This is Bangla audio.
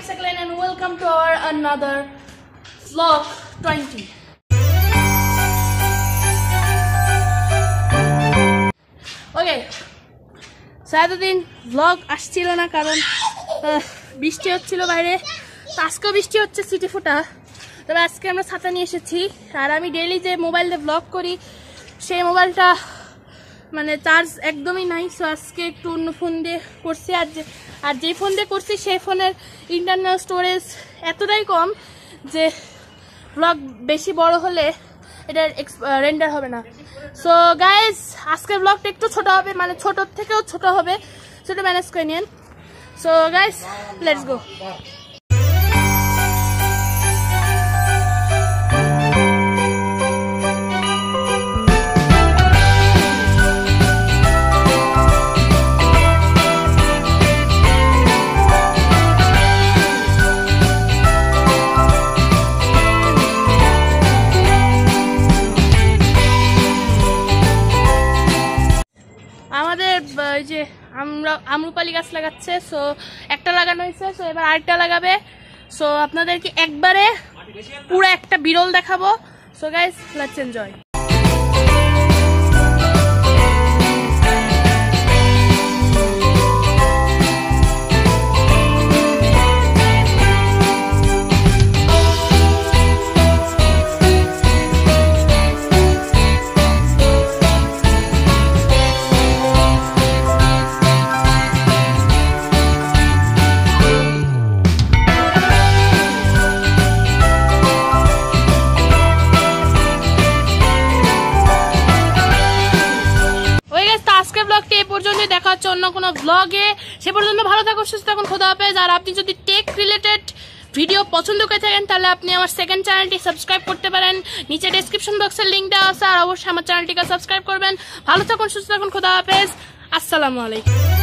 Sakib Mahin and welcome to our another vlog 20. Okay, so এতদিন vlog আসছিল না কারণ বৃষ্টি হচ্ছিল বাইরে, আজকেও বৃষ্টি হচ্ছে সিটি ফোটা। তবে আজকে আমরা ছাতা নিয়ে এসেছি। আর আমি ডেইলি যে মোবাইল দিয়ে ব্লগ করি সেই মোবাইলটা মানে চার্জ একদমই নাই, সো আজকে একটু অন্য ফোন দিয়ে করছি। আর যে ফোন দিয়ে করছি সেই ফোনের ইন্টারনাল স্টোরেজ এতটাই কম যে ব্লগ বেশি বড় হলে এটার রেন্ডার হবে না। সো গাইজ আজকের ব্লগটা একটু ছোট হবে, মানে ছোটোর থেকেও ছোট হবে, সেটা ম্যানেজ করে নিন। So guys let's go. আমাদের এই যে আমরুপালি গাছ লাগাচ্ছে, সো একটা লাগানো হয়েছে, সো এবার আরেকটা লাগাবে। সো আপনাদেরকে একবারে পুরো একটা বিরল দেখাবো। So guys let's enjoy. ব্লগটি এই পর্যন্ত, দেখা হচ্ছে অন্য কোনো ব্লগে। সে পর্যন্ত ভালো থাকুন, সুস্থ থাকুন, খোদা হাফেজ। আর আপনি যদি টেক রিলেটেড ভিডিও পছন্দ করে থাকেন তাহলে আপনি আমার সেকেন্ড চ্যানেলটি সাবস্ক্রাইব করতে পারেন, নিচে ডেসক্রিপশন বক্সের লিঙ্ক দেওয়া আছে। আর অবশ্যই আমার চ্যানেলটিকে সাবস্ক্রাইব করবেন। ভালো থাকুন, সুস্থ থাকুন, খোদা হাফেজ, আসসালামু আলাইকুম।